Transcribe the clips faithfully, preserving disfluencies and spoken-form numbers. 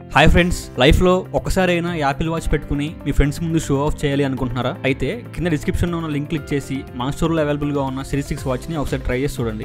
Hi friends, లైఫ్లో ఒక్కసారైనా Apple watch పెట్టుకుని మీ ఫ్రెండ్స్ ముందు షో ఆఫ్ చేయాలి అనుకుంటున్నారా? అయితే కింద డిస్క్రిప్షన్లో ఉన్న లింక్ క్లిక్ చేసి మన స్టోర్లో అవైలబుల్గా ఉన్న సిరీస్ సిక్స్ వాచ్ని ఒకసారి ట్రై చేసి చూడండి.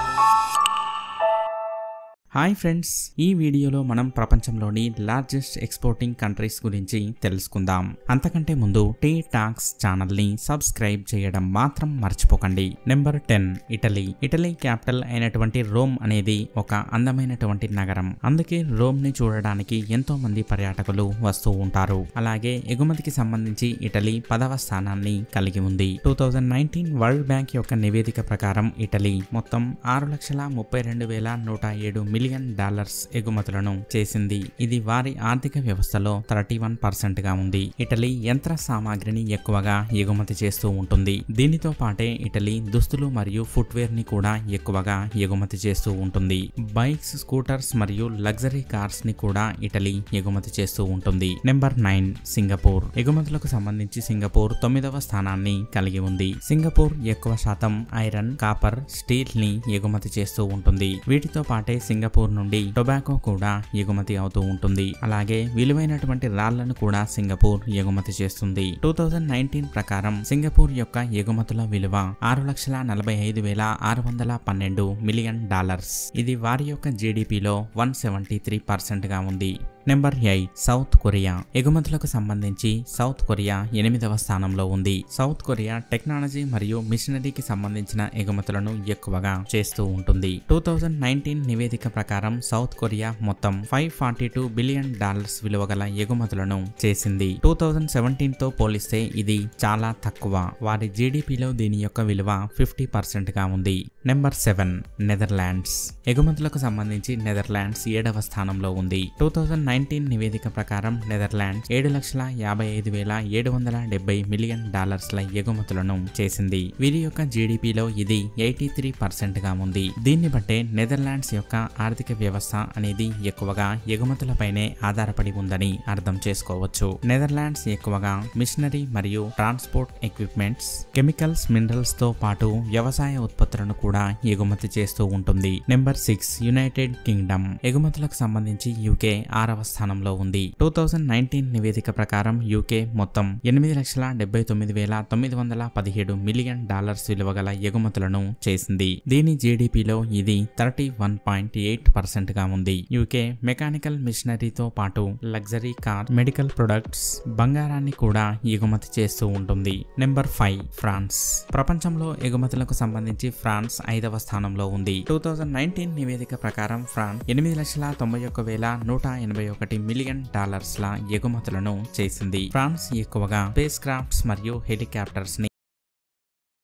హాయ్ ఫ్రెండ్స్, ఈ వీడియోలో మనం ప్రపంచంలోని లార్జెస్ట్ ఎక్స్పోర్టింగ్ కంట్రీస్ గురించి తెలుసుకుందాం. అంతకంటే ముందు టీ టాక్స్ ఛానల్ని సబ్స్క్రైబ్ చేయడం మాత్రం మర్చిపోకండి. Number ten, Italy. Italy capital అయినటువంటి రోమ్ అనేది ఒక అందమైనటువంటి నగరం. అందుకే రోమ్ ని చూడడానికి ఎంతో మంది పర్యాటకులు వస్తూ ఉంటారు. అలాగే ఎగుమతికి సంబంధించి ఇటలీ పదవ స్థానాన్ని కలిగి ఉంది. Two thousand nineteen world bank యొక్క నివేదిక ప్రకారం ఇటలీ మొత్తం ఆరు లక్షల ముప్పై రెండు వేల నూట ఏడు మిలియన్ డాలర్స్ ఎగుమతులను చేసింది. ఇది వారి ఆర్థిక వ్యవస్థలో థర్టీ వన్ పర్సెంట్ గా ఉంది. ఇటలీ యంత్ర సామాగ్రిని ఎక్కువగా ఎగుమతి చేస్తూ ఉంటుంది. దీనితో పాటే ఇటలీ దుస్తులు మరియు ఫుట్వేర్ ని కూడా ఎక్కువగా ఎగుమతి చేస్తూ ఉంటుంది. బైక్స్, స్కూటర్స్ మరియు లగ్జరీ కార్స్ ని కూడా ఇటలీ ఎగుమతి చేస్తూ ఉంటుంది. Number nine, Singapore. ఎగుమతులకు సంబంధించి సింగపూర్ తొమ్మిదవ స్థానాన్ని కలిగి ఉంది. సింగపూర్ ఎక్కువ శాతం ఐరన్, కాపర్, స్టీల్ ని ఎగుమతి చేస్తూ ఉంటుంది. వీటితో పాటే సింగపూర్ నుండి టొబాకో కూడా ఎగుమతి అవుతూ ఉంటుంది. అలాగే విలువైనటువంటి రాళ్లను కూడా సింగపూర్ ఎగుమతి చేస్తుంది. టూ థౌజండ్ నైన్టీన్ ప్రకారం సింగపూర్ యొక్క ఎగుమతుల విలువ ఆరు లక్షల నలభై ఐదు వేల ఆరు వందల పన్నెండు మిలియన్ డాలర్స్. ఇది వారి యొక్క జీడిపిలో వన్ సెవెంటీ త్రీ పర్సెంట్ గా ఉంది. Number eight, South Korea. ఎగుమతులకు సంబంధించి సౌత్ కొరియా ఎనిమిదవ స్థానంలో ఉంది. సౌత్ కొరియా టెక్నాలజీ మరియు మిషనరీకి సంబంధించిన ఎగుమతులను ఎక్కువగా చేస్తూ ఉంటుంది. టూ థౌజండ్ నైన్టీన్ నివేదిక ప్రకారం సౌత్ కొరియా మొత్తం five forty two billion dollars విలువ గల ఎగుమతులను చేసింది. టూ థౌజండ్ సెవెంటీన్ తో పోలిస్తే ఇది చాలా తక్కువ. వారి జీడిపిలో దీని యొక్క విలువ ఫిఫ్టీ పర్సెంట్ గా ఉంది. Number seven, Netherlands. ఎగుమతులకు సంబంధించి నెదర్లాండ్స్ ఏడవ స్థానంలో ఉంది. టూ థౌజండ్ నైన్టీన్ నివేదిక ప్రకారం నెదర్లాండ్స్ ఏడు లక్షల యాభై ఐదు వేల ఏడు వందల డెబ్బై మిలియన్ డాలర్స్ల ఎగుమతులను చేసింది. వీరి యొక్క జీడిపిలో ఇది ఎయిటీ త్రీ పర్సెంట్ గా ఉంది. దీన్ని బట్టే నెదర్లాండ్స్ యొక్క ఆర్థిక వ్యవస్థ అనేది ఎక్కువగా ఎగుమతులపైనే ఆధారపడి ఉందని అర్థం చేసుకోవచ్చు. నెదర్లాండ్స్ ఎక్కువగా మిషనరీ మరియు ట్రాన్స్పోర్ట్ ఎక్విప్మెంట్స్, కెమికల్స్, మినరల్స్ తో పాటు వ్యవసాయ ఉత్పత్తులను కూడా ఎగుమతి చేస్తూ ఉంటుంది. Number six, United Kingdom. ఎగుమతులకు సంబంధించి యూకే ఆరవ స్థానంలో ఉంది. టూ థౌజండ్ నైన్టీన్ నివేదిక ప్రకారం యూకే మొత్తం ఎనిమిది లక్షల డెబ్బై తొమ్మిది వేల తొమ్మిది వందల పదిహేడు మిలియన్ డాలర్స్ విలువ గల ఎగుమతులను చేసింది. దీని జీడిపిలో ఇది thirty one point eight percent గా ఉంది. యూకే మెకానికల్ మిషనరీతో పాటు లగ్జరీ కార్, మెడికల్ ప్రొడక్ట్స్, బంగారాన్ని కూడా ఎగుమతి చేస్తూ ఉంటుంది. Number five, France. ప్రపంచంలో ఎగుమతులకు సంబంధించి ఫ్రాన్స్ ఐదవ స్థానంలో ఉంది. టూ థౌజండ్ నైన్టీన్ నివేదిక ప్రకారం ఫ్రాన్స్ ఎనిమిది లక్షల తొంభై ఒక్క వేల నూట ఎనభై ఒకటి మిలియన్ డాలర్స్ల ఎగుమతులను చేసింది. ఫ్రాన్స్ ఎక్కువగా స్పేస్ క్రాఫ్ట్స్ మరియు హెలికాప్టర్స్ ని